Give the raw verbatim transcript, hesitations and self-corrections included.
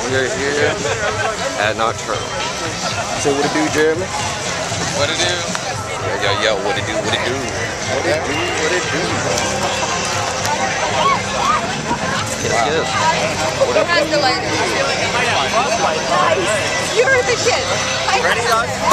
We're here at Nocturnal. So what it do, Jeremy? What it do? Yo, yo, yo, what it do, what it do? What it do, what it do? Yes, yes. What it do? You're the kid. Ready, guys?